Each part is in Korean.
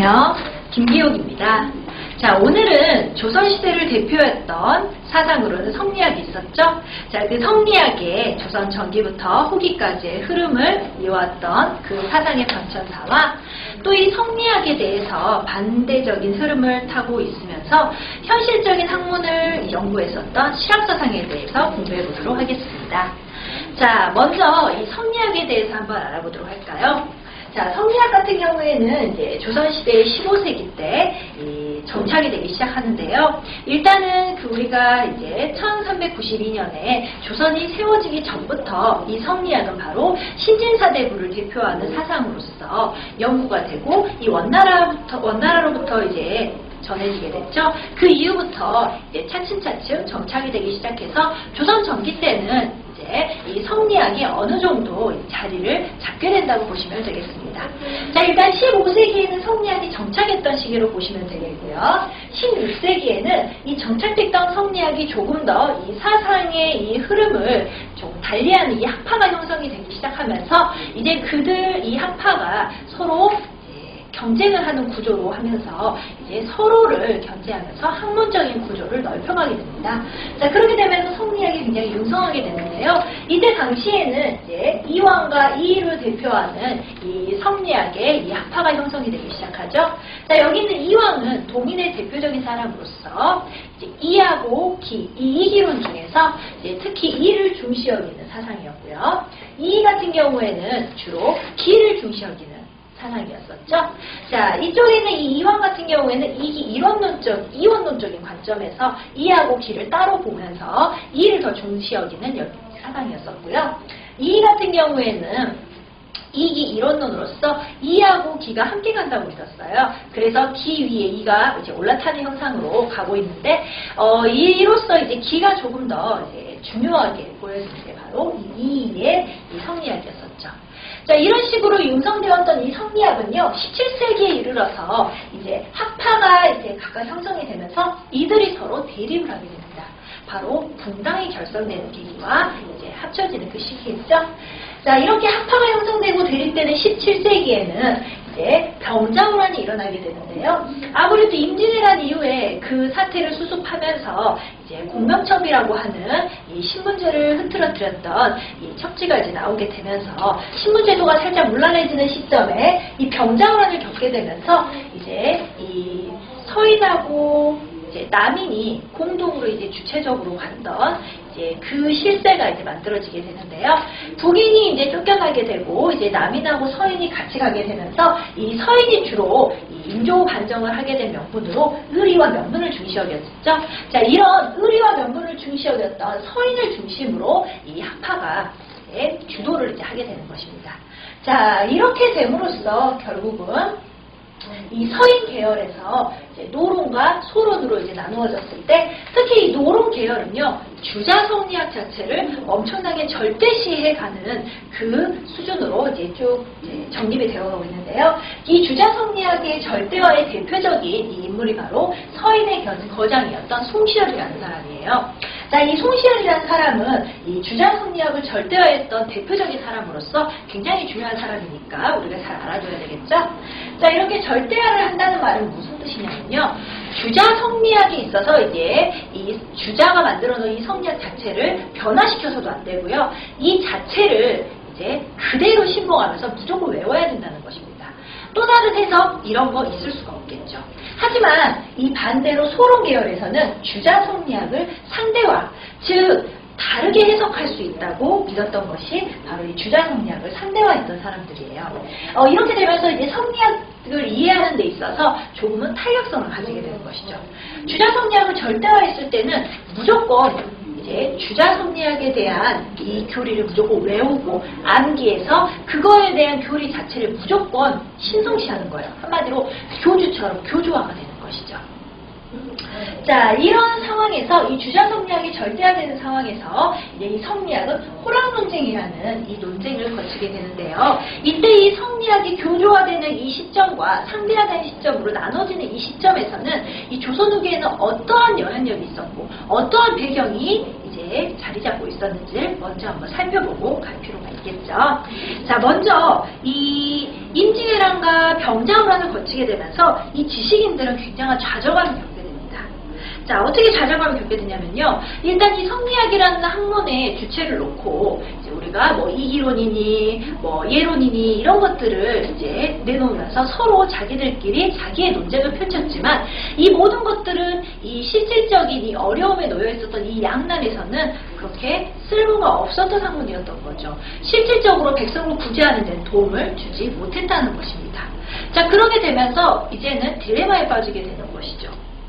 안녕하세요. 김기옥입니다. 자, 오늘은 조선시대를 대표했던 사상으로는 성리학이 있었죠. 자, 그 성리학의 조선 전기부터 후기까지의 흐름을 이어왔던 그 사상의 전천사와 또 이 성리학에 대해서 반대적인 흐름을 타고 있으면서 현실적인 학문을 연구했었던 실학사상에 대해서 공부해 보도록 하겠습니다. 자, 먼저 이 성리학에 대해서 한번 알아보도록 할까요? 자, 성리학 같은 경우에는 이제 조선시대 15세기 때 정착이 되기 시작하는데요. 일단은 우리가 이제 1392년에 조선이 세워지기 전부터 이 성리학은 바로 신진사대부를 대표하는 사상으로서 연구가 되고 이 원나라로부터 이제 전해지게 됐죠. 그 이후부터 이제 차츰차츰 정착이 되기 시작해서 조선 전기 때는 이제 이 성리학이 어느 정도 자리를 잡게 된다고 보시면 되겠습니다. 자, 일단 15세기에는 성리학이 정착했던 시기로 보시면 되겠고요. 16세기에는 이 정착됐던 성리학이 조금 더 이 사상의 이 흐름을 좀 달리하는 이 학파가 형성이 되기 시작하면서 이제 그들 이 학파가 서로 경쟁을 하는 구조로 하면서 이제 서로를 견제하면서 학문적인 구조를 넓혀가게 됩니다. 자, 그렇게 되면서 성리학이 굉장히 융성하게 되는데요. 이때 당시에는 이제 이왕과 이의를 대표하는 이 성리학의 이 학파가 형성이 되기 시작하죠. 자, 여기 있는 이왕은 동인의 대표적인 사람으로서 이제 이하고 기, 이 이기론 중에서 이제 특히 이를 중시 여기는 사상이었고요. 이 같은 경우에는 주로 기를 중시 여기는 사상이었었죠. 자, 이쪽에 있는 이 이왕 같은 경우에는 이원론적인 관점에서 이하고 기를 따로 보면서 이를 더 중시 여기는 사상이었었고요. 이 같은 경우에는 이기 이론론으로서 이하고 기가 함께 간다고 믿었어요. 그래서 기 위에 이가 이제 올라타는 형상으로 가고 있는데, 이로써 이제 기가 조금 더 이제 중요하게 보여지는 게 바로 이의 이 성리학이었었죠. 자, 이런 식으로 융성되었던 이 성리학은요, 17세기에 이르러서 이제 학파가 이제 각각 형성이 되면서 이들이 서로 대립을 하게 됩니다. 바로 분당이 결성되는 계기와 이제 합쳐지는 그 시기였죠. 자, 이렇게 학파가 형성되고 대립되는 17세기에는 이제 병자호란이 일어나게 되는데요. 아무래도 임진왜란 이후에 그 사태를 수습하면서 이제 공명첩이라고 하는 이 신분제를 흐트러뜨렸던 이 첩지가 이제 나오게 되면서 신분제도가 살짝 문란해지는 시점에 이 병자호란을 겪게 되면서 이제 이 서인하고 이제 남인이 공동으로 이제 주체적으로 갔던 이제 그 실세가 이제 만들어지게 되는데요. 북인이 이제 쫓겨나게 되고 이제 남인하고 서인이 같이 가게 되면서 이 서인이 주로 이 인조 반정을 하게 된 명분으로 의리와 명분을 중시 여겼죠. 자, 이런 의리와 명분을 중시 여겼던 서인을 중심으로 이 학파가 이제 주도를 이제 하게 되는 것입니다. 자, 이렇게 됨으로써 결국은 이 서인 계열에서 이제 노론과 소론으로 이제 나누어졌을 때, 특히 이 노론 계열은요, 주자 성리학 자체를 엄청나게 절대시해가는 그 수준으로 이제 쭉 이제 정립이 되어가고 있는데요. 이 주자 성리학의 절대화의 대표적인 이 인물이 바로 서인의 거장이었던 송시열이라는 사람이에요. 자, 이 송시열이라는 사람은 이 주자 성리학을 절대화했던 대표적인 사람으로서 굉장히 중요한 사람이니까 우리가 잘 알아둬야 되겠죠? 자, 이렇게 절대화를 한다는 말은 무슨 뜻이냐면요. 주자 성리학이 있어서 이제 이 주자가 만들어 놓은 이 성리학 자체를 변화시켜서도 안 되고요. 이 자체를 이제 그대로 신봉하면서 무조건 외워야 된다는 것입니다. 또 다른 해석 이런 거 있을 수가 없겠죠. 하지만 이 반대로 소론 계열에서는 주자 성리학을 상대화, 즉 다르게 해석할 수 있다고 믿었던 것이 바로 이 주자 성리학을 상대화했던 사람들이에요. 이렇게 되면서 이제 성리학을 이해하는 데 있어서 조금은 탄력성을 가지게 되는 것이죠. 주자 성리학을 절대화했을 때는 무조건 이제 주자 성리학에 대한 이 교리를 무조건 외우고 암기해서 그거에 대한 교리 자체를 무조건 신성시하는 거예요. 한마디로 교주처럼 교조화가 되는 것이죠. 자, 이런 상황에서 이 주자 성리학이 절대화되는 상황에서 이제 이 성리학은 호락 논쟁이라는 이 논쟁을 거치게 되는데요. 이때 이 성리학이 교조화되는 이 시점과 상대화되는 시점으로 나눠지는 이 시점에서는 이 조선 후기에는 어떠한 영향력이 있었고 어떠한 배경이 이제 이제 자리 잡고 있었는지를 먼저 한번 살펴보고 갈 필요가 있겠죠. 자, 먼저 이 임진왜란과 병자호란을 거치게 되면서 이 지식인들은 굉장한 좌절감을 겪게 됩니다. 자, 어떻게 좌절감을 겪게 되냐면요. 일단 이 성리학이라는 학문의 주체를 놓고 이제 우리가 뭐 이기론이니 뭐 예론이니 이런 것들을 이제 내놓으면서 서로 자기들끼리 자기의 논쟁을 펼쳤지만 이 모든 것들은 이 실질적인 이 어려움에 놓여 있었던 이 양난에서는 그렇게 쓸모가 없었던 학문이었던 거죠. 실질적으로 백성을 구제하는 데는 도움을 주지 못했다는 것입니다. 자, 그러게 되면서 이제는 딜레마에 빠지게 되는 것이죠.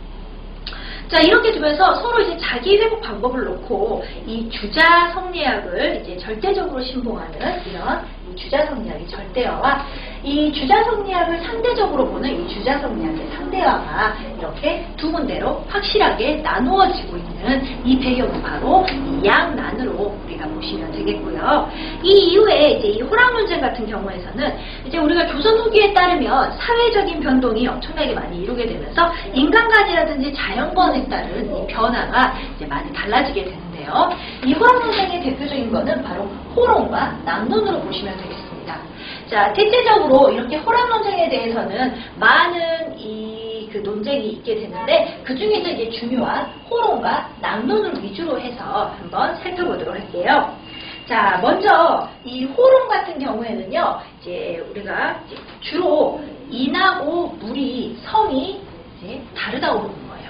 자, 이렇게 되면서 서로 이제 자기 회복 방법을 놓고 이 주자 성리학을 이제 절대적으로 신봉하는 이런 주자 성리학의 절대화와 이 주자 성리학을 상대적으로 보는 이 주자 성리학의 상대화가 이렇게 두 군데로 확실하게 나누어지고 있는 이 배경은 바로 이 양난으로 우리가 보시면 되겠고요. 이 이후에 이제 이 호랑 논쟁 같은 경우에서는 이제 우리가 조선 후기에 따르면 사회적인 변동이 엄청나게 많이 이루게 되면서 인간관이라든지 자연권에 따른 이 변화가 이제 많이 달라지게 되는데요. 이 호랑 논쟁의 대표적인 것은 바로 호론과 낙론으로 보시면 되겠습니다. 자, 대체적으로 이렇게 호랑 논쟁에 대해서는 많은 그 논쟁이 있게 되는데 그 중에서 이제 중요한 호론과 낙론을 위주로 해서 한번 살펴보도록 할게요. 자, 먼저 이 호론 같은 경우에는요, 이제 우리가 이제 주로 인하고 물이 성이 이제 다르다고 보는 거예요.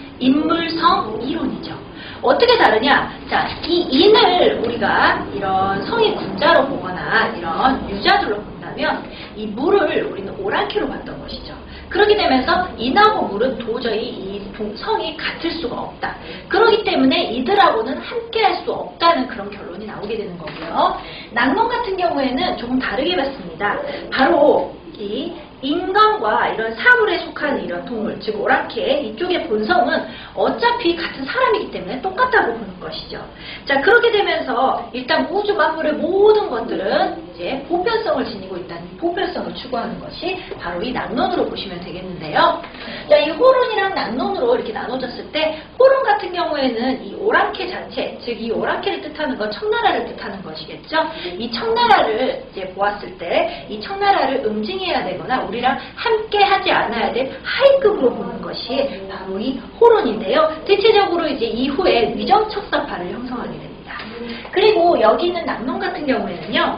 인물성 이론이죠. 어떻게 다르냐? 자, 이 인을 우리가 이런 성의 군자로 보거나 이런 유자들로 본다면 이 물을 우리는 오랑캐로 봤던 것이죠. 그렇게 되면서 인하고 물은 도저히 이 성이 같을 수가 없다. 그렇기 때문에 이들하고는 함께 할 수 없다는 그런 결론이 나오게 되는 거고요. 낙론 같은 경우에는 조금 다르게 봤습니다. 바로 이 인간과 이런 사물에 속하는 이런 동물, 즉 오랑캐 이쪽의 본성은 어차피 같은 사람이기 때문에 똑같다고 보는 것이죠. 자, 그렇게 되면서 일단 우주 만물의 모든 것들은 이제 보편성을 지니고 있다는 보편성을 추구하는 것이 바로 이 낙론으로 보시면 되겠는데요. 자, 이 호론이랑 낙론으로 이렇게 나눠졌을 때 호론 같은 경우에는 이 오랑캐 자체, 즉 이 오랑캐를 뜻하는 건 청나라를 뜻하는 것이겠죠. 이 청나라를 이제 보았을 때 이 청나라를 응징해야 되거나 우리랑 함께 하지 않아야 될 하위급으로 보는 것이 바로 이 호론인데요. 대체적으로 이제 이후에 위정척사파를 형성하게 됩니다. 그리고 여기 있는 낙론 같은 경우에는요,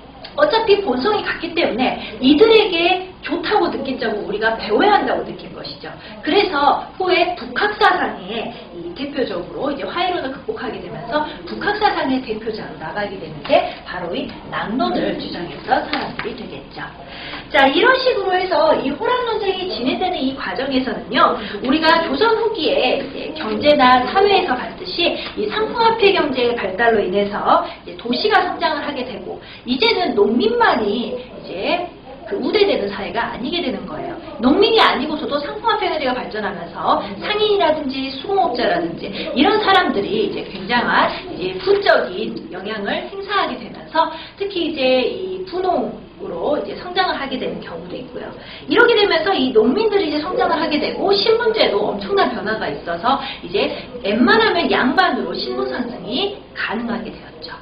어차피 본성이 같기 때문에 이들에게 좋다고 느낀 점을 우리가 배워야 한다고 느낀 것이죠. 그래서 후에 북학사상의 이 대표적으로 이제 화해론을 극복하게 되면서 북학사상의 대표자로 나가게 되는 게 바로 이 낙론을 주장했던 사람들이 되겠죠. 자, 이런 식으로 해서 이 호랑 논쟁이 진행되는 이 과정에서는요, 우리가 조선 후기에 이제 경제나 사회에서 봤듯이 이 상품화폐 경제의 발달로 인해서 이제 도시가 성장을 하게 되고, 이제는 농민만이 이제 그 우대되는 사회가 아니게 되는 거예요. 농민이 아니고서도 상품화폐 경제가 발전하면서 상인이라든지 수공업자라든지 이런 사람들이 이제 굉장한 이제 부적인 영향을 행사하게 되면서 특히 이제 이 분홍으로 이제 성장을 하게 되는 경우도 있고요. 이렇게 되면서 이 농민들이 이제 성장을 하게 되고 신분제도 엄청난 변화가 있어서 이제 웬만하면 양반으로 신분 상승이 가능하게 되었죠.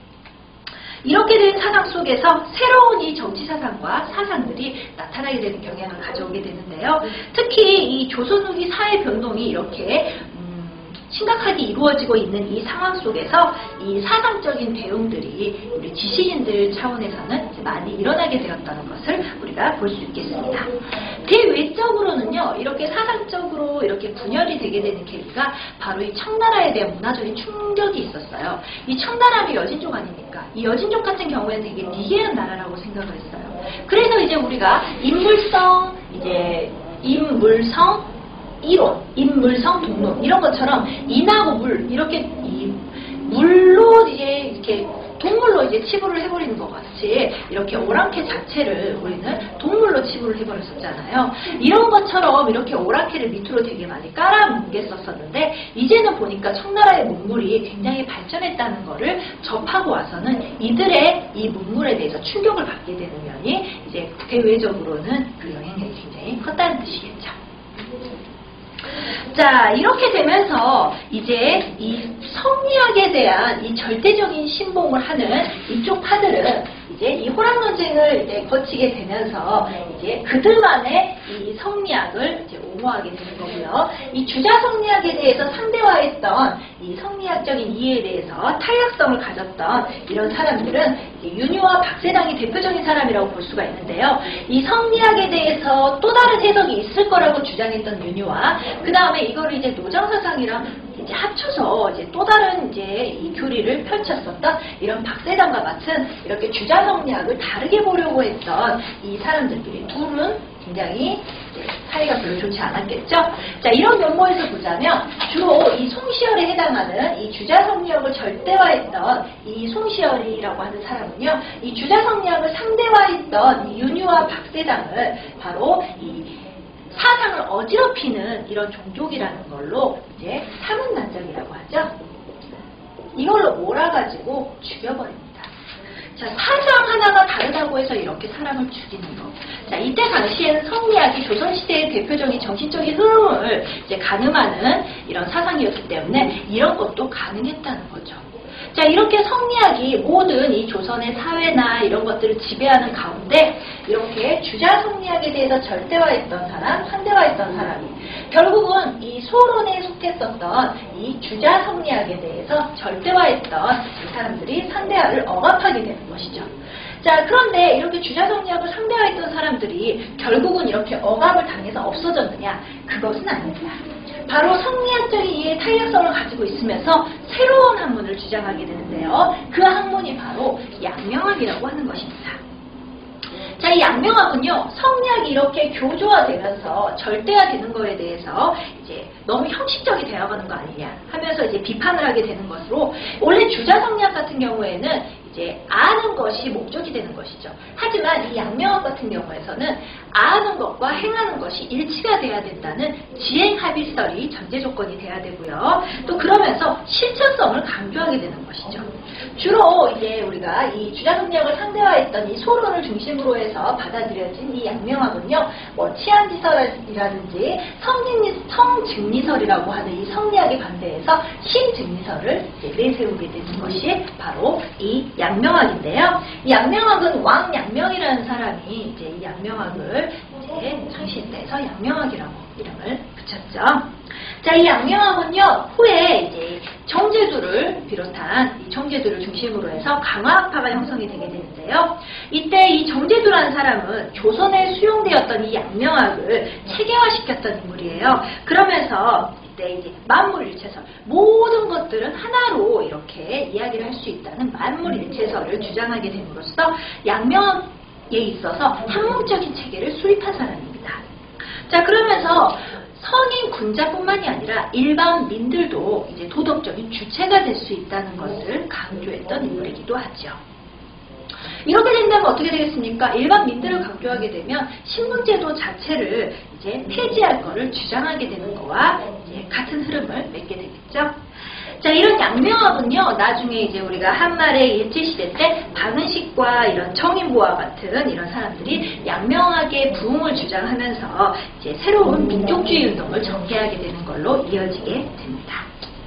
이렇게 된 사상 속에서 새로운 이 정치 사상과 사상들이 나타나게 되는 경향을 가져오게 되는데요. 특히 이 조선 후기 사회 변동이 이렇게 심각하게 이루어지고 있는 이 상황 속에서 이 사상적인 대응들이 우리 지식인들 차원에서는 많이 일어나게 되었다는 것을 우리가 볼 수 있겠습니다. 대외적으로는요, 이렇게 사상적으로 이렇게 분열이 되게 되는 계기가 바로 이 청나라에 대한 문화적인 충격이 있었어요. 이 청나라가 여진족 아닙니까? 이 여진족 같은 경우에는 되게 미개한 나라라고 생각을 했어요. 그래서 이제 우리가 인물성 이론, 인물성 동론 이런 것처럼 인하고 물 이렇게 이 물로 이제 이렇게 동물로 이제 치부를 해버리는 것 같이 이렇게 오랑캐 자체를 우리는 동물로 치부를 해버렸었잖아요. 이런 것처럼 이렇게 오랑캐를 밑으로 되게 많이 깔아뭉갰었는데 이제는 보니까 청나라의 문물이 굉장히 발전했다는 거를 접하고 와서는 이들의 이 문물에 대해서 충격을 받게 되는 면이 이제 대외적으로는 그 영향력이 굉장히 컸다는 뜻이겠죠. 자, 이렇게 되면서 이제 이 성리학에 대한 이 절대적인 신봉을 하는 이쪽 파들은 이제 이 호락 논쟁을 이제 거치게 되면서 이제 그들만의 이 성리학을 이제 옹호하게 되는 거고요. 이 주자 성리학에 대해서 상대화했던 이 성리학적인 이해에 대해서 탄력성을 가졌던 이런 사람들은 윤유와 박세당이 대표적인 사람이라고 볼 수가 있는데요. 이 성리학에 대해서 또 다른 해석이 있을 거라고 주장했던 윤유와 그 다음에 이거를 이제 노정사상이랑 이제 합쳐서 이제 또 다른 이제 이 교리를 펼쳤었던 이런 박세당과 같은 이렇게 주자 성리학을 다르게 보려고 했던 이 사람들끼리 둘은 굉장히 사이가 별로 좋지 않았겠죠. 자, 이런 면모에서 보자면 주로 이 송시열에 해당하는 이 주자 성리학을 절대화했던 이 송시열이라고 하는 사람은요, 이 주자 성리학을 상대화했던 이 윤유와 박세당을 바로 이 사상을 어지럽히는 이런 종족이라는 걸로 이제 사문난장이라고 하죠. 이걸로 몰아가지고 죽여버립니다. 자, 사상 하나가 다르다고 해서 이렇게 사람을 죽이는 거. 자, 이때 당시에는 성리학이 조선시대의 대표적인 정신적인 흐름을 이제 가늠하는 이런 사상이었기 때문에 이런 것도 가능했다는 거죠. 자, 이렇게 성리학이 모든 이 조선의 사회나 이런 것들을 지배하는 가운데 이렇게 주자 성리학에 대해서 절대화했던 사람, 상대화했던 사람이 결국은 이 소론에 속했었던 이 주자 성리학에 대해서 절대화했던 이 사람들이 상대화를 억압하게 되는 것이죠. 자, 그런데 이렇게 주자 성리학을 상대화했던 사람들이 결국은 이렇게 억압을 당해서 없어졌느냐? 그것은 아닙니다. 바로 성리학적인 이해의 탄력성을 가지고 있으면서 새로운 학문을 주장하게 되는데요. 그 학문이 바로 양명학이라고 하는 것입니다. 자, 이 양명학은요, 성리학이 이렇게 교조화되면서 절대화되는 거에 대해서 이제 너무 형식적이 되어가는 거 아니냐 하면서 이제 비판을 하게 되는 것으로, 원래 주자 성리학 같은 경우에는 이제 아는 것이 목적이 되는 것이죠. 하지만 이 양명학 같은 경우에서는 아는 것과 행하는 것이 일치가 돼야 된다는 지행합의설이 전제 조건이 돼야 되고요. 또 그러면서 실천성을 강조하게 되는 것이죠. 주로 이제 우리가 이 주자 성리학을 상대화했던 이 소론을 중심으로 해서 받아들여진 이 양명학은요, 뭐 치안지설이라든지 성증리설이라고 하는 이 성리학에 반대해서 신증리설을 내세우게 되는 것이 바로 이 양명학인데요. 이 양명학은 왕양명이라는 사람이 이제 이 양명학을 이제 창시해서 양명학이라고 이름을 붙였죠. 자, 이 양명학은요, 후에 이제 정제두를 비롯한 이 정제두를 중심으로 해서 강화학파가 형성이 되게 되는데요. 이때 이 정제두라는 사람은 조선에 수용되었던 이 양명학을 체계화시켰던 인물이에요. 그러면서 이때 이제 만물일체설, 모든 것들은 하나로 이렇게 이야기를 할 수 있다는 만물일체설을 주장하게 됨으로써 양명학에 있어서 학문적인 체계를 수립한 사람입니다. 자, 그러면서 성인 군자뿐만이 아니라 일반 민들도 이제 도덕적인 주체가 될 수 있다는 것을 강조했던 인물이기도 하죠. 이렇게 된다면 어떻게 되겠습니까? 일반 민들을 강조하게 되면 신분제도 자체를 이제 폐지할 것을 주장하게 되는 거와 이제 같은 흐름을 맺게 되겠죠. 자, 이런 양명학은요, 나중에 이제 우리가 한말의 일제시대 때 박은식과 이런 정인보와 같은 이런 사람들이 양명학의 부흥을 주장하면서 이제 새로운 민족주의 운동을 전개하게 되는 걸로 이어지게 됩니다.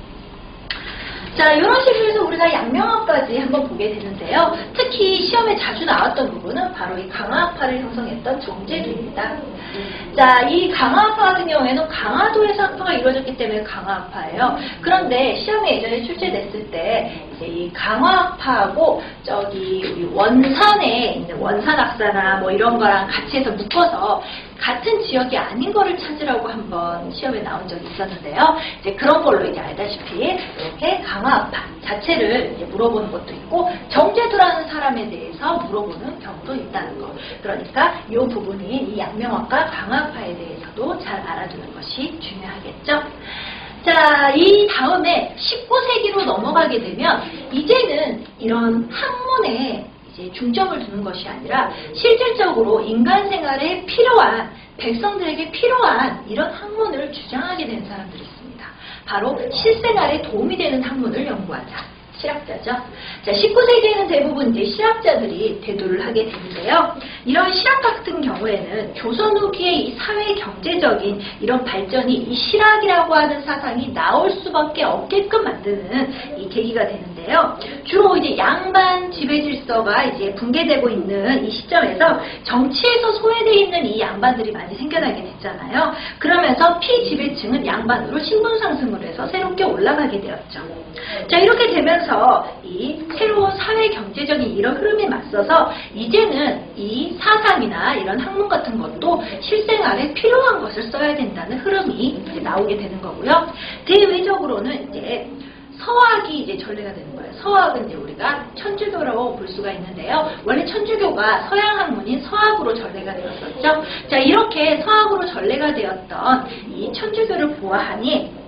자, 이런 식으로 해서 우리가 양명학까지 한번 보게 되는데요. 특히 시험에 자주 나왔던 부분은 바로 이 강화학파를 형성했던 정제두입니다. 자, 이 강화학파 같은 경우에는 강화도에서 학파가 이루어졌기 때문에 강화학파예요. 그런데 시험에 예전에 출제됐을 때 이제 이 강화학파하고 저기 우리 원산에 있는 원산학사나 뭐 이런 거랑 같이 해서 묶어서 같은 지역이 아닌 거를 찾으라고 한번 시험에 나온 적이 있었는데요. 이제 그런 걸로 이제 알다시피 이렇게 강화학파 자체를 이제 물어보는 것도 있고 정제두라는 사람에 대해서 물어보는 경우도 있다는 거. 그러니까 이 부분인 이 양명학과 강화학파에 대해서도 잘 알아두는 것이 중요하겠죠. 자, 이 다음에 19세기로 넘어가게 되면 이제는 이런 학문에 이제 중점을 두는 것이 아니라 실질적으로 인간 생활에 필요한, 백성들에게 필요한 이런 학문을 주장하게 된 사람들이 있습니다. 바로 실생활에 도움이 되는 학문을 연구하자. 실학자죠. 자, 19세기에는 대부분 이제 실학자들이 대도를 하게 되는데요. 이런 실학 같은 경우에는 조선 후기의 이 사회 경제적인 이런 발전이 이 실학이라고 하는 사상이 나올 수밖에 없게끔 만드는 이 계기가 되는데요. 주로 이제 양반 지배 질서가 이제 붕괴되고 있는 이 시점에서 정치에서 소외되어 있는 이 양반들이 많이 생겨나게 됐잖아요. 그러면서 피지배층은 양반으로 신분 상승을 해서 새롭게 올라가게 되었죠. 자, 이렇게 되면서 이 새로운 사회 경제적인 이런 흐름에 맞서서 이제는 이 사상이나 이런 학문 같은 것도 실생활에 필요한 것을 써야 된다는 흐름이 이제 나오게 되는 거고요. 대외적으로는 이제 서학이 이제 전례가 되는 거예요. 서학은 이제 우리가 천주교라고 볼 수가 있는데요. 원래 천주교가 서양 학문인 서학으로 전례가 되었었죠. 자, 이렇게 서학으로 전례가 되었던 이 천주교를 보아하니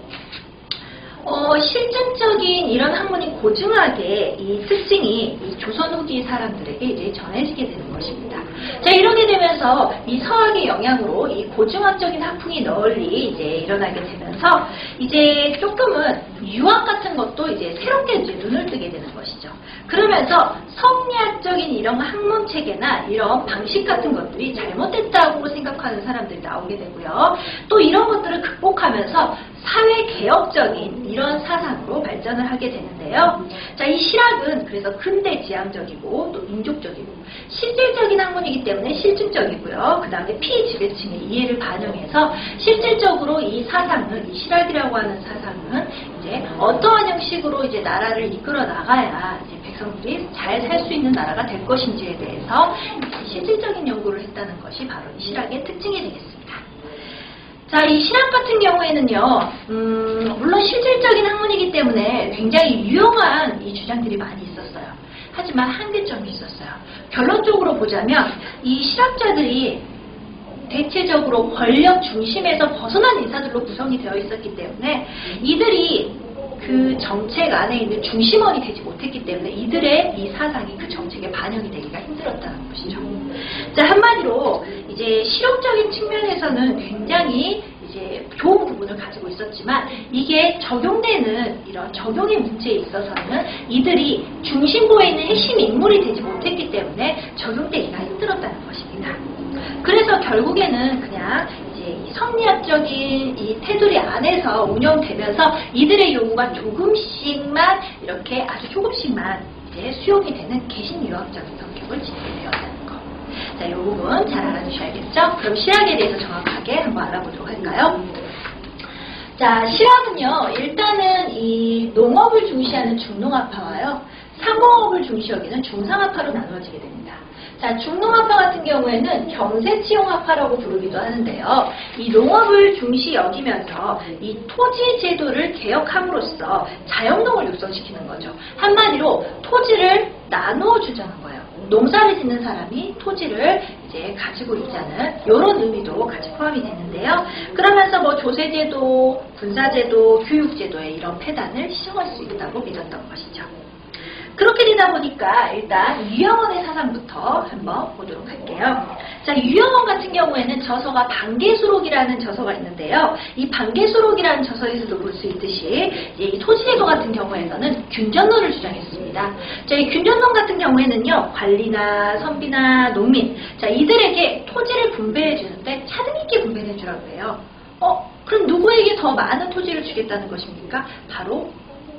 실증적인 이런 학문이 고증하게 이 특징이 이 조선 후기 사람들에게 이제 전해지게 되는 것입니다. 자, 이렇게 되면서 이 서학의 영향으로 이 고증학적인 학풍이 널리 이제 일어나게 되면서 이제 조금은 유학 같은 것도 이제 새롭게 이제 눈을 뜨게 되는 것이죠. 그러면서 성리학적인 이런 학문 체계나 이런 방식 같은 것들이 잘못됐다고 생각하는 사람들이 나오게 되고요. 또 이런 것들을 극복하면서 사회개혁적인 이런 사상으로 발전을 하게 되는데요. 자, 이 실학은 그래서 근대 지향적이고 또 민족적이고 실질적인 학문이기 때문에 실증적이고요. 그 다음에 피지배층의 이해를 반영해서 실질적으로 이 사상은, 이 실학이라고 하는 사상은 이제 어떠한 형식으로 이제 나라를 이끌어 나가야 이제 백성들이 잘 살 수 있는 나라가 될 것인지에 대해서 실질적인 연구를 했다는 것이 바로 이 실학의 특징이 되겠습니다. 자, 이 실학 같은 경우에는요, 물론 실질적인 학문이기 때문에 굉장히 유용한 이 주장들이 많이 있었어요. 하지만 한계점이 있었어요. 결론적으로 보자면 이 실학자들이 대체적으로 권력 중심에서 벗어난 인사들로 구성이 되어 있었기 때문에 이들이 그 정책 안에 있는 중심원이 되지 못했기 때문에 이들의 이 사상이 그 정책에 반영이 되기가 힘들었다는 것이죠. 자, 한마디로 이제 실용적인 측면에서는 굉장히 이제 좋은 부분을 가지고 있었지만 이게 적용되는 이런 적용의 문제에 있어서는 이들이 중심부에 있는 핵심 인물이 되지 못했기 때문에 적용되기가 힘들었다는 것입니다. 그래서 결국에는 그냥 이제 이 성리학적인 이 테두리 안에서 운영되면서 이들의 요구가 조금씩만 이렇게 아주 조금씩만 이제 수용이 되는 개신유학적인 성격을 지니게 되었다는 것. 자, 이 부분 잘 알아두셔야겠죠? 그럼 실학에 대해서 정확하게 한번 알아보도록 할까요? 자, 실학은요, 일단은 이 농업을 중시하는 중농학파와요, 상공업을 중시 여기는 중상학파로 나누어지게 됩니다. 자, 중농학파 같은 경우에는 경세치용학파라고 부르기도 하는데요. 이 농업을 중시 여기면서 이 토지 제도를 개혁함으로써 자영농을 육성시키는 거죠. 한마디로 토지를 나누어 주자는 거예요. 농사를 짓는 사람이 토지를 이제 가지고 있자는 이런 의미도 같이 포함이 되는데요. 그러면서 뭐 조세제도, 군사제도, 교육제도의 이런 폐단을 시정할 수 있다고 믿었던 것이죠. 그렇게 되다 보니까 일단 유영원의 사상부터 한번 보도록 할게요. 자, 유영원 같은 경우에는 저서가 반개수록이라는 저서가 있는데요. 이 반개수록이라는 저서에서도 볼 수 있듯이 이 토지제도 같은 경우에서는 균전론을 주장했습니다. 자, 이 균전론 같은 경우에는요, 관리나 선비나 농민, 자, 이들에게 토지를 분배해 주는데 차등 있게 분배해 주라고 해요. 그럼 누구에게 더 많은 토지를 주겠다는 것입니까? 바로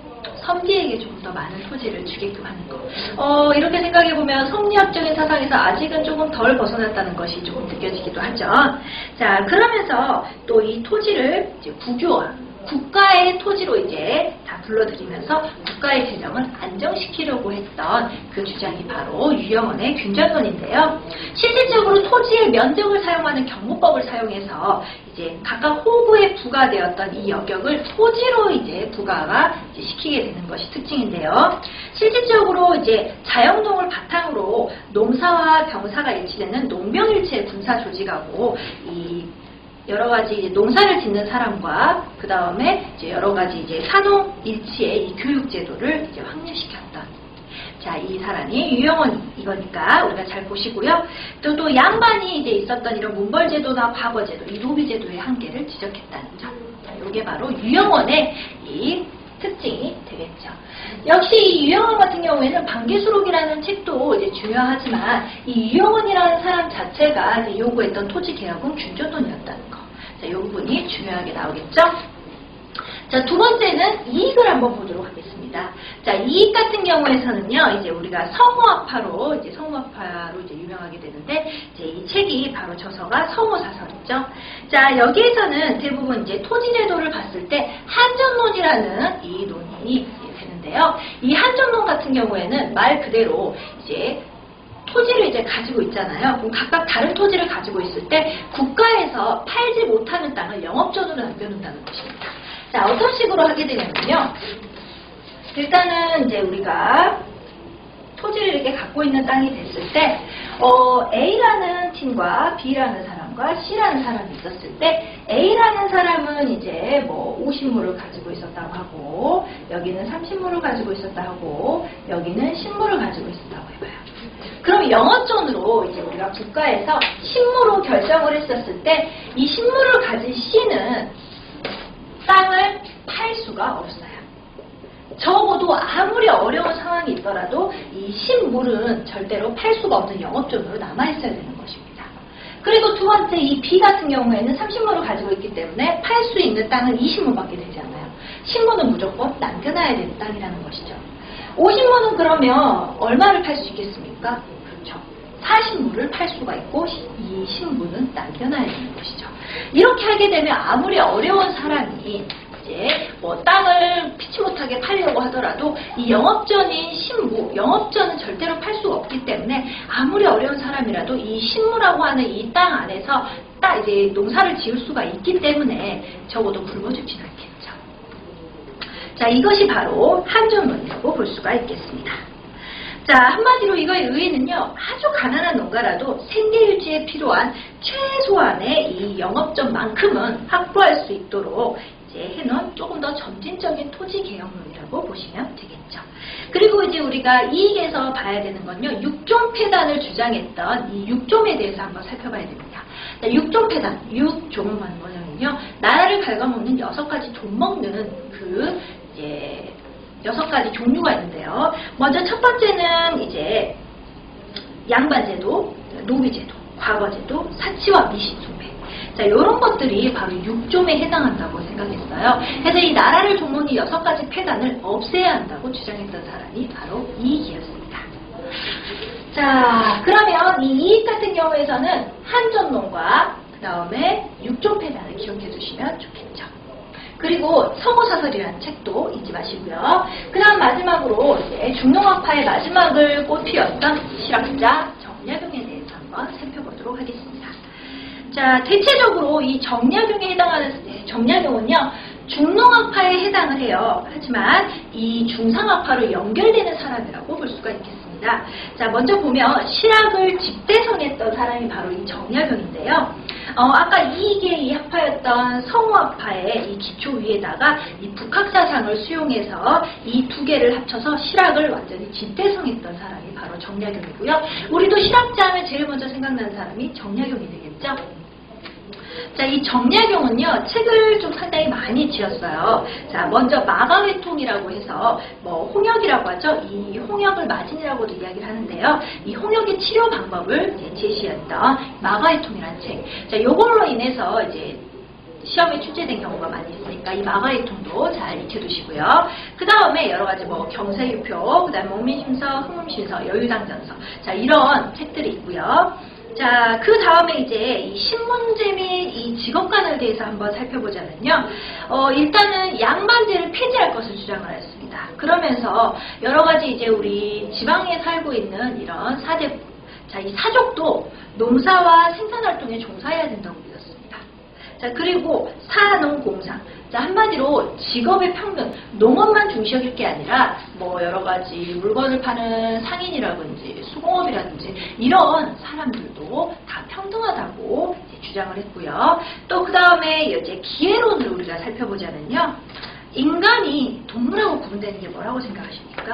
선비에게 조금 더 많은 토지를 주게끔 하는 거. 이렇게 생각해보면 성리학적인 사상에서 아직은 조금 덜 벗어났다는 것이 조금 느껴지기도 하죠. 자, 그러면서 또 이 토지를 이제 국유화, 국가의 토지로 이제 다 불러들이면서 국가의 재정을 안정시키려고 했던 그 주장이 바로 유영원의 균전론인데요. 실질적으로 토지의 면적을 사용하는 경무법을 사용해서 이제 각각 호구에 부과되었던 이 여격을 토지로 이제 부과가 이제 시키게 되는 것이 특징인데요. 실질적으로 이제 자영농을 바탕으로 농사와 병사가 일치되는 농병일체 군사 조직하고 이 여러 가지 이제 농사를 짓는 사람과 그 다음에 이제 여러 가지 이제 산업 일치의 이 교육 제도를 이제 확립시켰던. 자, 이 사람이 유영원이거니까 우리가 잘 보시고요. 또 양반이 이제 있었던 이런 문벌제도나 과거제도, 이 노비제도의 한계를 지적했다는 점. 자, 이게 바로 유영원의 이 특징이 되겠죠. 역시 이 유영원 같은 경우에는 반기수록이라는 책도 이제 중요하지만 이 유영원이라는 사람 자체가 이제 요구했던 토지 계약은 균조돈이었다는 거. 자, 이 부분이 중요하게 나오겠죠. 자, 두 번째는 이익을 한번 보도록 하겠습니다. 자, 이익 같은 경우에서는요, 이제 우리가 성우학파로 이제 유명하게 되는데, 이제 이 책이 바로 저서가 성우사설이죠. 자, 여기에서는 대부분 이제 토지제도를 봤을 때 한전론이라는 이 논이 되는데요. 이 한전론 같은 경우에는 말 그대로 이제 토지를 이제 가지고 있잖아요. 그럼 각각 다른 토지를 가지고 있을 때 국가에서 팔지 못하는 땅을 영업전으로 남겨놓는다는 것입니다. 자, 어떤 식으로 하게 되냐면요. 일단은 이제 우리가 토지를 이렇게 갖고 있는 땅이 됐을 때, A라는 팀과 B라는 사람과 C라는 사람이 있었을 때, A라는 사람은 이제 뭐 50물을 가지고 있었다고 하고, 여기는 30물을 가지고 있었다 하고, 여기는 10물을 가지고 있었다고 해봐요. 그럼 영업전으로 이제 우리가 국가에서 10무로 결정을 했었을 때, 이 10무를 가진 C는 땅을 팔 수가 없어요. 적어도 아무리 어려운 상황이 있더라도 이 10물은 절대로 팔 수가 없는 영업전으로 남아있어야 되는 것입니다. 그리고 두 번째 이 B 같은 경우에는 30물을 가지고 있기 때문에 팔 수 있는 땅은 20물밖에 되지 않아요. 10물은 무조건 남겨놔야 되는 땅이라는 것이죠. 50물은 그러면 얼마를 팔 수 있겠습니까? 그렇죠. 40물을 팔 수가 있고 이 10물은 남겨놔야 되는 것이죠. 이렇게 하게 되면 아무리 어려운 사람이 이제 뭐 땅을 피치 못하게 팔려고 하더라도 이 영업전인 신무, 영업전은 절대로 팔 수가 없기 때문에 아무리 어려운 사람이라도 이 신무라고 하는 이 땅 안에서 딱 이제 농사를 지을 수가 있기 때문에 적어도 굶어 죽지는 않겠죠. 자, 이것이 바로 한전론이라고 볼 수가 있겠습니다. 자, 한마디로 이거의 의의는요, 아주 가난한 농가라도 생계유지에 필요한 최소한의 이 영업전만큼은 확보할 수 있도록 이제 해놓은 조금 더 점진적인 토지 개혁론이라고 보시면 되겠죠. 그리고 이제 우리가 이익에서 봐야 되는 건요, 육종 폐단을 주장했던 이 육종에 대해서 한번 살펴봐야 됩니다. 자, 육종 폐단, 육종은 뭐냐면요, 나라를 갉아먹는 6가지 돈 먹는 그 이제 6가지 종류가 있는데요. 먼저 첫 번째는 이제 양반제도, 노비제도, 과거제도, 사치와 미신, 숭배. 자, 이런 것들이 바로 육종에 해당한다고 생각했어요. 그래서 이 나라를 돕는 이 6가지 폐단을 없애야 한다고 주장했던 사람이 바로 이익이었습니다. 자, 그러면 이 이익 같은 경우에서는 한전론과 그 다음에 육종 폐단을 기억해 두시면 좋겠죠. 그리고 성우사설이라는 책도 잊지 마시고요. 그 다음 마지막으로 이제 중농학파의 마지막을 꽃피웠던 실학자 정약용에 대해서 한번 살펴보도록 하겠습니다. 자, 대체적으로 이 정약용에 해당하는 정약용은요, 중농학파에 해당을 해요. 하지만 이 중상학파로 연결되는 사람이라고 볼 수가 있겠습니다. 자, 먼저 보면 실학을 집대성했던 사람이 바로 이 정약용인데요. 아까 이익의 이 학파였던 성우학파의 이 기초 위에다가 이 북학사상을 수용해서 이 두 개를 합쳐서 실학을 완전히 집대성했던 사람이 바로 정약용이고요. 우리도 실학자 하면 제일 먼저 생각나는 사람이 정약용이 되겠죠. 자, 이 정약용은요, 책을 좀 상당히 많이 지었어요. 자, 먼저 마가회통이라고 해서, 뭐, 홍역이라고 하죠. 이 홍역을 마진이라고도 이야기를 하는데요. 이 홍역의 치료 방법을 제시했던 마가회통이라는 책. 자, 요걸로 인해서 이제, 시험에 출제된 경우가 많이 있으니까 이 마가회통도 잘 익혀두시고요. 그 다음에 여러 가지 뭐 경세유표, 그 다음에 목민심서, 흥음심서, 여유당전서. 자, 이런 책들이 있고요. 자, 그 다음에 이제 이 신문제 및 이 직업관을 대해서 한번 살펴보자면요. 일단은 양반제를 폐지할 것을 주장을 했습니다. 그러면서 여러 가지 이제 우리 지방에 살고 있는 이런 사대, 자, 이 사족도 농사와 생산활동에 종사해야 된다고 믿었습니다. 자, 그리고 사농공상. 자, 한마디로 직업의 평등, 농업만 중시할 게 아니라 뭐 여러 가지 물건을 파는 상인이라든지 수공업이라든지 이런 사람들도 다 평등하다고 주장을 했고요. 또 그 다음에 이제 기회론을 우리가 살펴보자면요. 인간이 동물하고 구분되는 게 뭐라고 생각하십니까?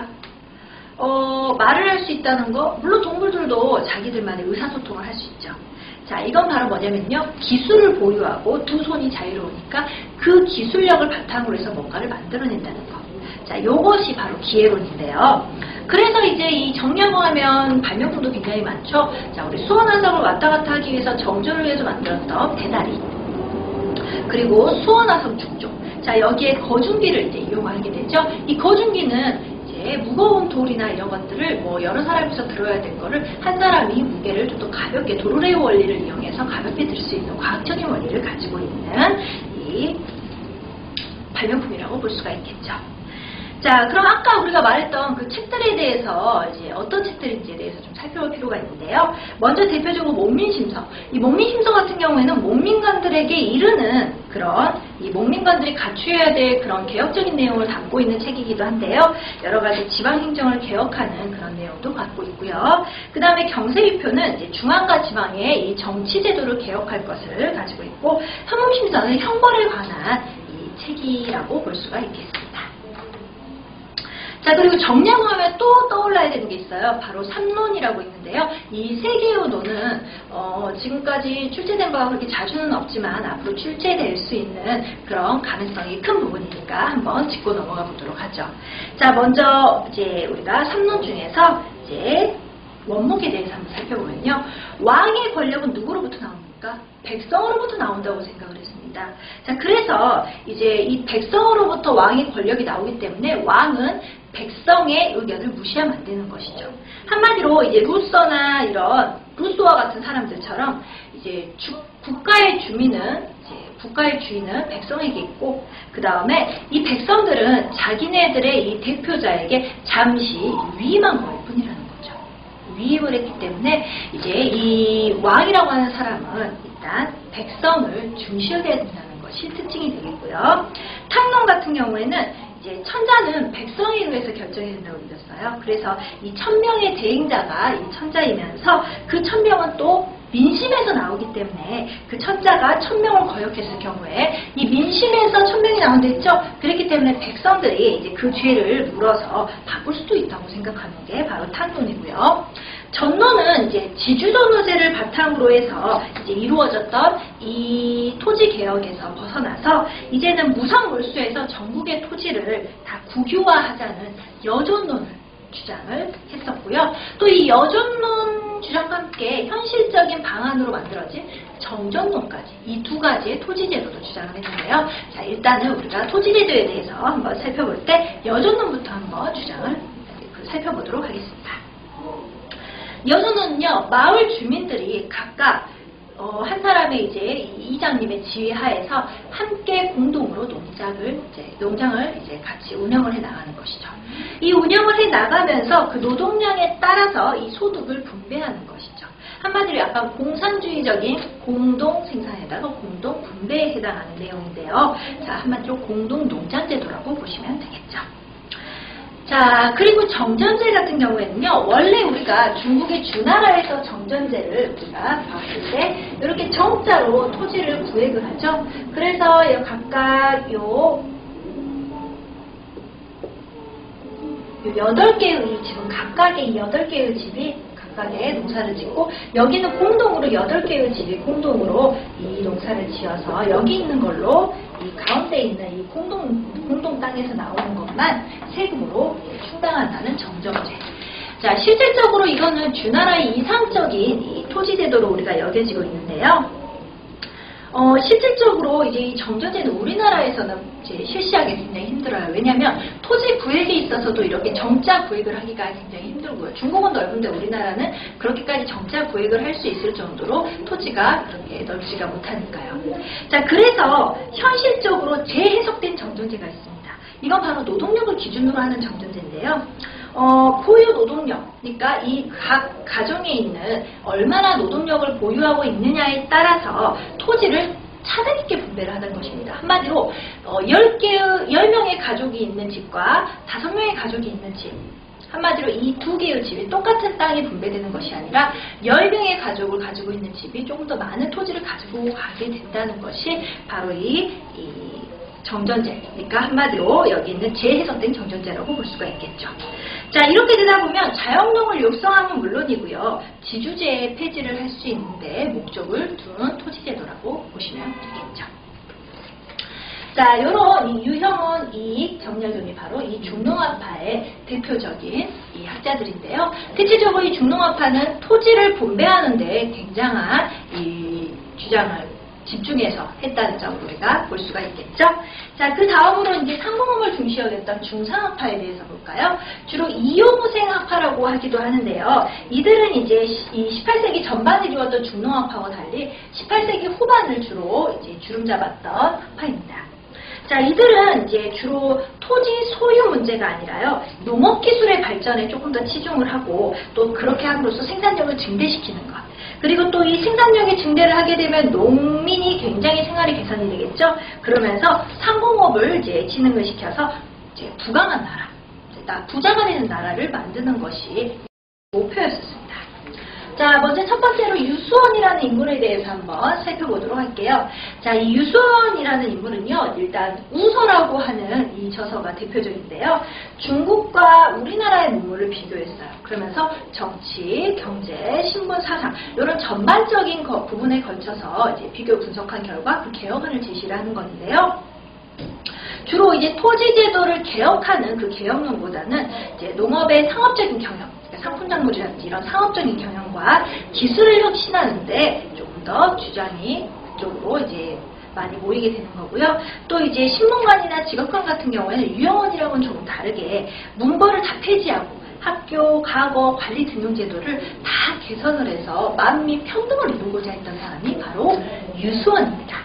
말을 할 수 있다는 거, 물론 동물들도 자기들만의 의사소통을 할 수 있죠. 자, 이건 바로 뭐냐면요. 기술을 보유하고 두 손이 자유로우니까 그 기술력을 바탕으로 해서 뭔가를 만들어낸다는 거. 자, 요것이 바로 기회론인데요. 그래서 이제 이 정리하고 하면 발명품도 굉장히 많죠. 자, 우리 수원화성을 왔다 갔다 하기 위해서 정조를 위해서 만들었던 배다리. 그리고 수원화성 축조. 자, 여기에 거중기를 이제 이용하게 되죠. 이 거중기는 이제 무거운 돌이나 이런 것들을 뭐 여러 사람이서 들어야 될 거를 한 사람이 무게를 좀 더 가볍게 도르래오 원리를 이용해서 가볍게 들 수 있는 과학적인 원리를 가지고 있는 이 발명품이라고 볼 수가 있겠죠. 자, 그럼 아까 우리가 말했던 그 책들에 대해서 이제 어떤 책들인지에 대해서 좀 살펴볼 필요가 있는데요. 먼저 대표적으로 목민심서. 이 목민심서 같은 경우에는 목민관들에게 이르는 그런 이 목민관들이 갖추어야 될 그런 개혁적인 내용을 담고 있는 책이기도 한데요. 여러 가지 지방행정을 개혁하는 그런 내용도 갖고 있고요. 그 다음에 경세위표는 이제 중앙과 지방의 이 정치제도를 개혁할 것을 가지고 있고, 현몽심서는 형벌에 관한 이 책이라고 볼 수가 있겠습니다. 자, 그리고 정리하고 하면 또 떠올라야 되는 게 있어요. 바로 삼론이라고 있는데요. 이 세 개의 논은 지금까지 출제된 바가 그렇게 자주는 없지만 앞으로 출제될 수 있는 그런 가능성이 큰 부분이니까 한번 짚고 넘어가 보도록 하죠. 자, 먼저 이제 우리가 삼론 중에서 이제 원목에 대해서 한번 살펴보면요. 왕의 권력은 누구로부터 나옵니까? 백성으로부터 나온다고 생각을 했습니다. 자, 그래서 이제 이 백성으로부터 왕의 권력이 나오기 때문에 왕은 백성의 의견을 무시하면 안 되는 것이죠. 한마디로 이제 루서나 이런 루소와 같은 사람들처럼 이제 국가의 주민은 국가의 주인은 백성에게 있고, 그 다음에 이 백성들은 자기네들의 이 대표자에게 잠시 위임한 거일 뿐이라는 거죠. 위임을 했기 때문에 이제 이 왕이라고 하는 사람은 일단 백성을 중시하게 된다는 것이 특징이 되겠고요. 탕론 같은 경우에는 이제 천자는 백성에 의해서 결정이 된다고 믿었어요. 그래서 이 1000명의 대행자가 이 천자이면서 그 1000명은 또 민심에서 나오기 때문에 그 천자가 1000명을 거역했을 경우에 이 민심에서 1000명이 나온다 했죠. 그렇기 때문에 백성들이 이제 그 죄를 물어서 바꿀 수도 있다고 생각하는 게 바로 탕론이고요. 전론은 이제 지주전후제를 바탕으로 해서 이제 이루어졌던 이 토지 개혁에서 벗어나서 이제는 무상몰수에서 전국의 토지를 다 국유화하자는 여전론을 주장을 했었고요. 또 이 여전론 주장과 함께 현실적인 방안으로 만들어진 정전론까지 이 두 가지의 토지제도도 주장을 했는데요. 자, 일단은 우리가 토지제도에 대해서 한번 살펴볼 때 여전론부터 한번 주장을 살펴보도록 하겠습니다. 여전론은요, 마을 주민들이 각각 한 사람의 이제 이장님의 지휘하에서 함께 공동으로 농장을 이제 같이 운영을 해 나가는 것이죠. 이 운영을 해 나가면서 그 노동량에 따라서 이 소득을 분배하는 것이죠. 한마디로 약간 공산주의적인 공동 생산에다가 공동 분배에 해당하는 내용인데요. 자, 한마디로 공동 농장제도라고 보시면 되겠죠. 자, 그리고 정전제 같은 경우에는요, 원래 우리가 중국의 주나라에서 정전제를 우리가 봤을 때 이렇게 정자로 토지를 구획을 하죠. 그래서 각각 요 8개의 집은 각각의 8개의 집이 각각의 농사를 짓고, 여기는 공동으로 8개의 집이 공동으로 이 농사를 지어서 여기 있는 걸로 이 가운데 있는 이 공동 땅에서 나오는 것만 세금으로 충당한다는 정전제. 자, 실질적으로 이거는 주나라의 이상적인 이 토지제도로 우리가 여겨지고 있는데요. 실질적으로 이제 이 정전제는 우리나라에서는 이제 실시하기 굉장히 힘들어요. 왜냐하면 토지 구획에 있어서도 이렇게 정자 구획을 하기가 굉장히 힘들고요. 중국은 넓은데 우리나라는 그렇게까지 정자 구획을 할 수 있을 정도로 토지가 그렇게 넓지가 못하니까요. 자, 그래서 현실적으로 재해석된 정전제가 있습니다. 이건 바로 노동력을 기준으로 하는 정전제인데요. 보유 노동력, 그러니까 이 각 가정에 있는 얼마나 노동력을 보유하고 있느냐에 따라서 토지를 차등 있게 분배를 하는 것입니다. 한마디로 10명의 가족이 있는 집과 5명의 가족이 있는 집, 한마디로 이 2개의 집이 똑같은 땅에 분배되는 것이 아니라 10명의 가족을 가지고 있는 집이 조금 더 많은 토지를 가지고 가게 된다는 것이 바로 이 정전제, 그러니까 한마디로 여기 있는 재해석된 정전제라고 볼 수가 있겠죠. 자, 이렇게 되다 보면 자영농을 육성하면 물론이고요, 지주제 폐지를 할 수 있는데 목적을 둔 토지제도라고 보시면 되겠죠. 자, 요런 이 유형은 이익, 정약용이 바로 이 중농업파의 대표적인 이 학자들인데요. 대체적으로 이 중농업파는 토지를 분배하는 데 굉장한 이 주장을 집중해서 했다는 점을 우리가 볼 수가 있겠죠. 자, 그 다음으로 이제 상공업을 중시 여겼던 중상학파에 대해서 볼까요? 주로 이용생학파라고 하기도 하는데요. 이들은 이제 이 18세기 전반에 이루어졌던 중농학파와 달리 18세기 후반을 주로 이제 주름 잡았던 학파입니다. 자, 이들은 이제 주로 토지 소유 문제가 아니라요, 농업기술의 발전에 조금 더 치중을 하고, 또 그렇게 함으로써 생산력을 증대시키는 것. 그리고 또 이 생산력의 증대를 하게 되면 농민이 굉장히 생활이 개선이 되겠죠? 그러면서 상공업을 이제 진흥을 시켜서 이제 부강한 나라, 부자가 되는 나라를 만드는 것이 목표였었습니다. 자, 먼저 첫 번째로 유수원이라는 인물에 대해서 한번 살펴보도록 할게요. 자, 이 유수원이라는 인물은요, 일단 우서라고 하는 이 저서가 대표적인데요. 중국과 우리나라의 문물을 비교했어요. 그러면서 정치, 경제, 신분, 사상 이런 전반적인 부분에 걸쳐서 이제 비교 분석한 결과 그 개혁안을 제시를 하는 건데요. 주로 이제 토지 제도를 개혁하는 그 개혁론보다는 이제 농업의 상업적인 경영, 상품작물이라든지 이런 상업적인 경영과 기술을 혁신하는데 조금 더 주장이 그쪽으로 이제 많이 모이게 되는 거고요. 또 이제 신문관이나 직업관 같은 경우에는 유형원이랑은 조금 다르게 문벌을 다 폐지하고 학교, 과거, 관리 등용 제도를 다 개선을 해서 만민 평등을 이루고자 했던 사람이 바로 유수원입니다.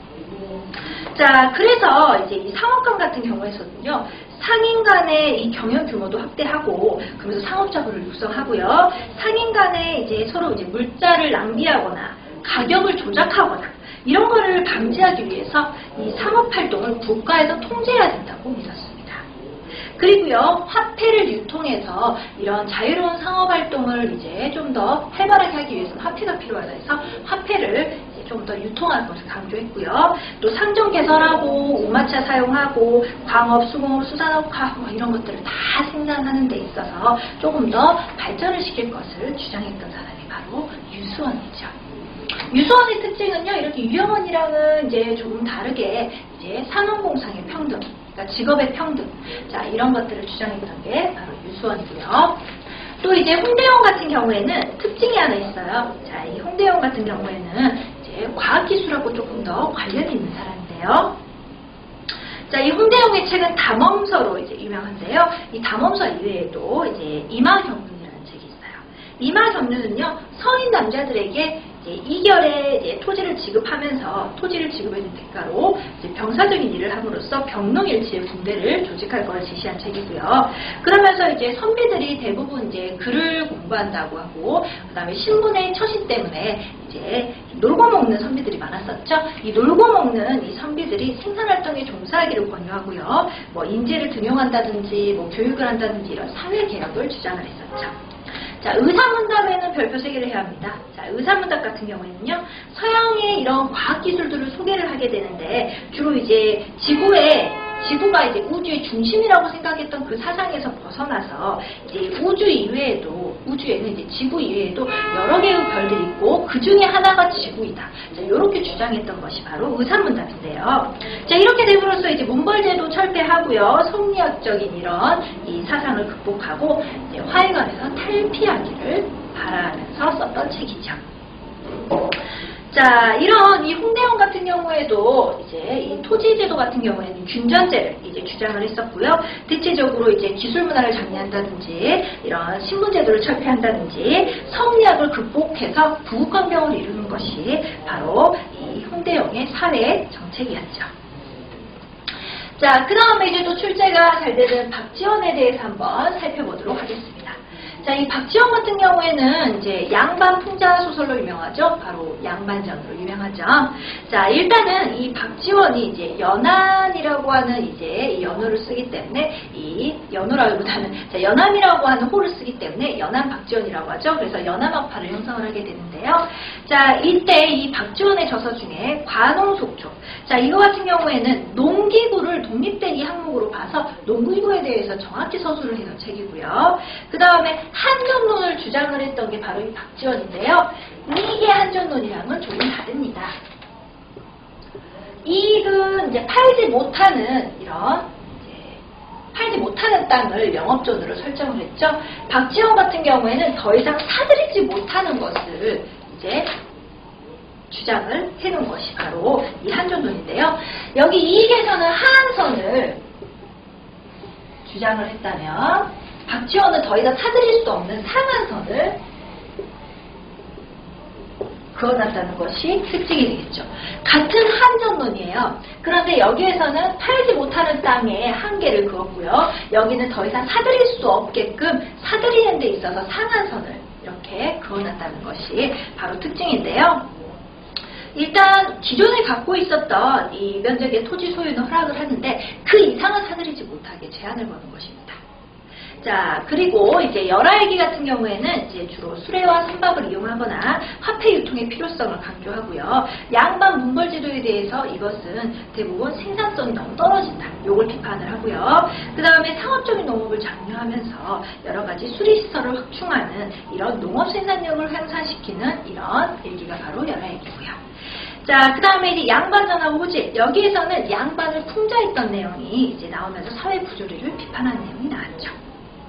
자, 그래서 이제 이 상업관 같은 경우에서는요, 상인 간의 이 경영 규모도 확대하고, 그러면서 상업자금을 육성하고요, 상인 간에 이제 서로 이제 물자를 낭비하거나, 가격을 조작하거나, 이런 거를 방지하기 위해서 이 상업 활동을 국가에서 통제해야 된다고 믿었습니다. 그리고요, 화폐를 유통해서 이런 자유로운 상업 활동을 이제 좀 더 활발하게 하기 위해서는 화폐가 필요하다 해서 화폐를 좀 더 유통하는 것을 강조했고요. 또 상점 개설하고 우마차 사용하고 광업, 수공업, 수산업, 뭐 이런 것들을 다 생산하는 데 있어서 조금 더 발전을 시킬 것을 주장했던 사람이 바로 유수원이죠. 유수원의 특징은요, 이렇게 유형원이랑은 이제 조금 다르게 이제 산업공상의 평등, 그러니까 직업의 평등, 자, 이런 것들을 주장했던 게 바로 유수원이고요. 또 이제 홍대영 같은 경우에는 특징이 하나 있어요. 자, 이 홍대영 같은 경우에는 이제 과학기술하고 조금 더 관련이 있는 사람인데요. 자, 이 홍대영의 책은 담엄서로 이제 유명한데요. 이 담엄서 이외에도 이제 이마경륜이라는 책이 있어요. 이마경륜은요, 성인 남자들에게 이제 이결에 이제 토지를 지급하면서 토지를 지급해준 대가로 이제 병사적인 일을 함으로써 병농일치의 군대를 조직할 것을 제시한 책이고요. 그러면서 이제 선비들이 대부분 이제 글을 공부한다고 하고, 그다음에 신분의 처신 때문에 이제 놀고 먹는 선비들이 많았었죠. 이 놀고 먹는 이 선비들이 생산활동에 종사하기를 권유하고요. 뭐 인재를 등용한다든지 뭐 교육을 한다든지 이런 사회 개혁을 주장을 했었죠. 자, 의사문답에는 별표 3개를 해야 합니다. 자, 의사문답 같은 경우에는요, 서양의 이런 과학기술들을 소개를 하게 되는데, 주로 이제 지구가 이제 우주의 중심이라고 생각했던 그 사상에서 벗어나서, 이제 우주에는 이제 지구 이외에도 여러 개의 별들이 있고, 그 중에 하나가 지구이다. 자, 이렇게 주장했던 것이 바로 의사문답인데요. 자, 이렇게 됨으로써 이제 문벌제도 철폐하고요, 성리학적인 이런 이 사상을 극복하고, 이제 화해관에서 탈피하기를 바라면서 썼던 책이죠. 자, 이런 이 홍대영 같은 경우에도 이제 이 토지제도 같은 경우에는 균전제를 이제 주장을 했었고요. 대체적으로 이제 기술문화를 장려한다든지 이런 신분제도를 철폐한다든지 성리학을 극복해서 부국강병을 이루는 것이 바로 이 홍대영의 사회 정책이었죠. 자, 그 다음에 이제 또 출제가 잘 되는 박지원에 대해서 한번 살펴보도록 하겠습니다. 자, 이 박지원 같은 경우에는 이제 양반 풍자 소설로 유명하죠. 바로 양반전으로 유명하죠. 자, 일단은 이 박지원이 이제 연안이라고 하는 이제 이 연호를 쓰기 때문에 이 연호라기보다는 연암이라고 하는 호를 쓰기 때문에 연암 박지원이라고 하죠. 그래서 연암학파를 형성을 하게 되는데요. 자, 이때 이 박지원의 저서 중에 관홍속초. 자, 이거 같은 경우에는 농기구를 독립된 이 항목으로 봐서 농기구에 대해서 정확히 서술을 해놓은 책이고요. 그 다음에 한전론을 주장을 했던 게 바로 이 박지원인데요. 이게 한전론이랑은 조금 다릅니다. 이익은 이제 팔지 못하는 팔지 못하는 땅을 영업존으로 설정을 했죠. 박지원 같은 경우에는 더 이상 사들이지 못하는 것을 이제 주장을 해놓은 것이 바로 이 한전돈인데요. 여기 이익에서는 하한선을 주장을 했다면 박지원은 더 이상 사들일 수 없는 상한선을 그어놨다는 것이 특징이 되겠죠. 같은 한전론이에요. 그런데 여기에서는 팔지 못하는 땅에 한계를 그었고요. 여기는 더 이상 사들일 수 없게끔 사들이는 데 있어서 상한선을 이렇게 그어놨다는 것이 바로 특징인데요. 일단 기존에 갖고 있었던 이 면적의 토지 소유는 허락을 하는데 그 이상은 사들이지 못하게 제한을 거는 것입니다. 자, 그리고 이제 열알기 같은 경우에는 이제 주로 수레와 선박을 이용하거나 화폐 유통의 필요성을 강조하고요. 양반 문벌지도에 대해서 이것은 대부분 생산성이 너무 떨어진다. 요걸 비판을 하고요. 그 다음에 상업적인 농업을 장려하면서 여러 가지 수리시설을 확충하는 이런 농업 생산력을 향상시키는 이런 일기가 바로 열알기고요. 자, 그 다음에 이제 양반전하고 호질. 여기에서는 양반을 풍자했던 내용이 이제 나오면서 사회 부조리를 비판하는 내용이 나왔죠.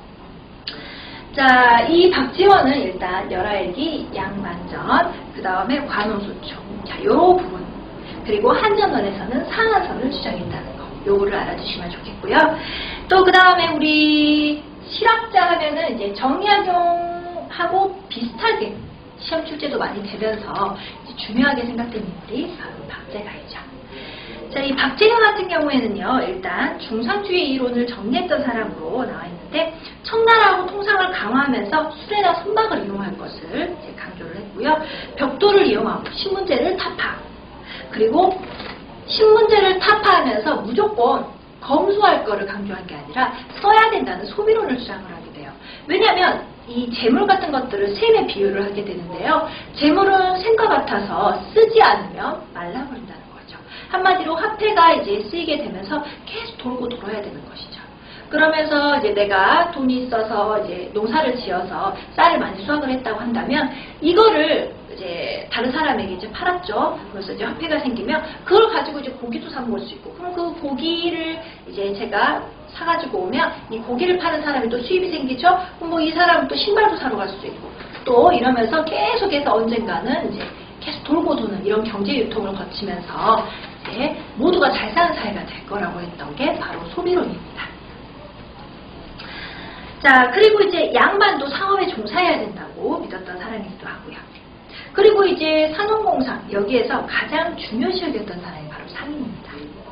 자, 이 박지원은 일단 열알기, 양반전, 그 다음에 관호소총. 자, 요 부분. 그리고 한전론에서는 상한선을 주장했다는 거. 요거를 알아주시면 좋겠고요. 또 그 다음에 우리 실학자 하면은 이제 정약용하고 비슷하게 시험 출제도 많이 되면서 중요하게 생각된 인물이 바로 박제가이죠. 자, 이 박제가 같은 경우에는요, 일단 중상주의 이론을 정리했던 사람으로 나와 있는데, 청나라하고 통상을 강화하면서 수레나 선박을 이용할 것을 이제 강조를 했고요. 벽돌을 이용하고 신문제를 타파. 그리고 신문제를 타파하면서 무조건 검소할 거를 강조한 게 아니라 써야 된다는 소비론을 주장을 하게 돼요. 왜냐하면 이 재물 같은 것들을 셈에 비유를 하게 되는데요. 재물은 샘과 같아서 쓰지 않으면 말라버린다는 거죠. 한마디로 화폐가 이제 쓰이게 되면서 계속 돌고 돌아야 되는 것이죠. 그러면서 이제 내가 돈이 있어서 이제 농사를 지어서 쌀을 많이 수확을 했다고 한다면 이거를 이제 다른 사람에게 이제 팔았죠. 그래서 이제 화폐가 생기면 그걸 가지고 이제 고기도 사 먹을 수 있고, 그럼 그 고기를 이제 제가 사가지고 오면 이 고기를 파는 사람이 또 수입이 생기죠. 그럼 뭐 이 사람은 또 신발도 사러 갈 수 있고, 또 이러면서 계속해서 언젠가는 이제 계속 돌고 도는 이런 경제 유통을 거치면서 이제 모두가 잘 사는 사회가 될 거라고 했던 게 바로 소비론입니다. 자, 그리고 이제 양반도 상업에 종사해야 된다고 믿었던 사람이기도 하고요. 그리고 이제 산업공상, 여기에서 가장 중요시 여겼던 사람이 바로 상인입니다.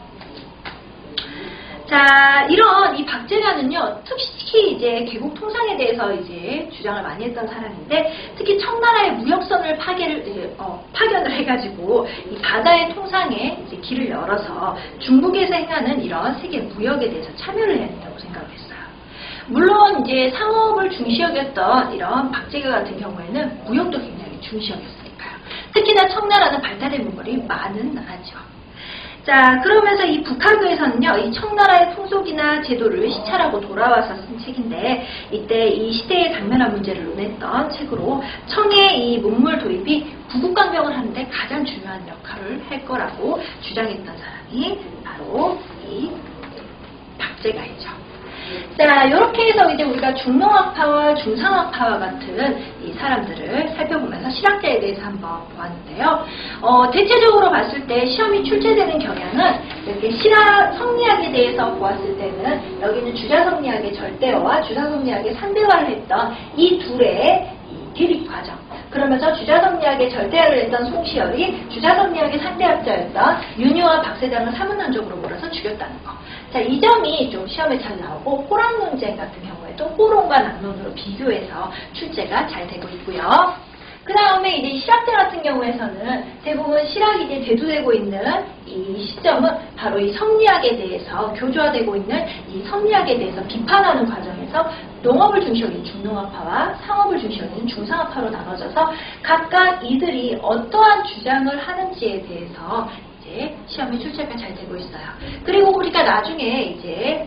자, 이런 이 박제가는요, 특히 이제 개국 통상에 대해서 이제 주장을 많이 했던 사람인데, 특히 청나라의 무역선을 파견을 해가지고 이 바다의 통상에 이제 길을 열어서 중국에서 행하는 이런 세계 무역에 대해서 참여를 해야 된다고 생각을 했어요. 물론 이제 상업을 중시 여겼던 이런 박제가 같은 경우에는 무역도 굉장히 중시 여겼으니까요. 특히나 청나라는 발달된 문물이 많은 나라죠. 자, 그러면서 이 북한교에서는요, 이 청나라의 풍속이나 제도를 시찰하고 돌아와서 쓴 책인데, 이때 이 시대의 당면한 문제를 논했던 책으로 청의 이 문물 도입이 구국강병을 하는데 가장 중요한 역할을 할 거라고 주장했던 사람이 바로 이 박제가이죠. 자, 이렇게 해서 이제 우리가 중농학파와 중상학파와 같은 이 사람들을 살펴보면서 실학자에 대해서 한번 보았는데요. 대체적으로 봤을 때 시험이 출제되는 경향은 이렇게 실학 성리학에 대해서 보았을 때는 여기는 주자성리학의 절대어와 주자성리학의 상대화를 했던 이 둘의 대립 과정. 그러면서 주자성리학의 절대화를 했던 송시열이 주자성리학의 상대학자였던 윤유와 박세장을 사문론적으로 몰아서 죽였다는 거. 자, 이 점이 좀 시험에 잘 나오고, 호랑 논쟁 같은 경우에도 호론과 낙론으로 비교해서 출제가 잘 되고 있고요. 그 다음에 이제 실학자 같은 경우에서는 대부분 실학이 이제 대두되고 있는 이 시점은 바로 이 성리학에 대해서 교조화되고 있는 이 성리학에 대해서 비판하는 과정에서 농업을 중시하는 중농학파와 상업을 중시하는 중상학파로 나눠져서 각각 이들이 어떠한 주장을 하는지에 대해서 이제 시험에 출제가 잘 되고 있어요. 그리고 우리가 나중에 이제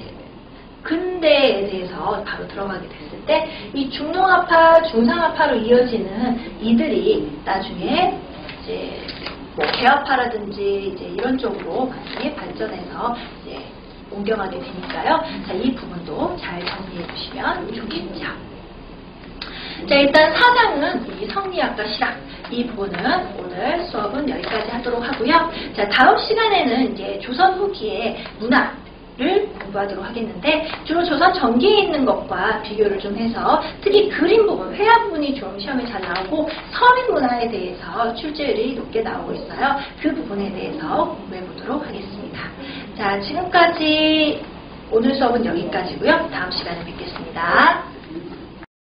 근대에 대해서 바로 들어가게 됐을 때 이 중농학파, 중상학파로 이어지는 이들이 나중에 이제 뭐 개화파라든지 이제 이런 쪽으로 많이 발전해서 이제 옮겨가게 되니까요. 자, 이 부분도 잘 정리해 주시면 좋겠죠. 자, 일단 사상은 이 성리학과 실학 이 부분은 오늘 수업은 여기까지 하도록 하고요. 자, 다음 시간에는 이제 조선 후기의 문화를 공부하도록 하겠는데 주로 조선 전기에 있는 것과 비교를 좀 해서 특히 그림 부분, 회화 부분이 좀 시험에 잘 나오고 서민 문화에 대해서 출제율이 높게 나오고 있어요. 그 부분에 대해서 공부해 보도록 하겠습니다. 자, 지금까지 오늘 수업은 여기까지고요. 다음 시간에 뵙겠습니다.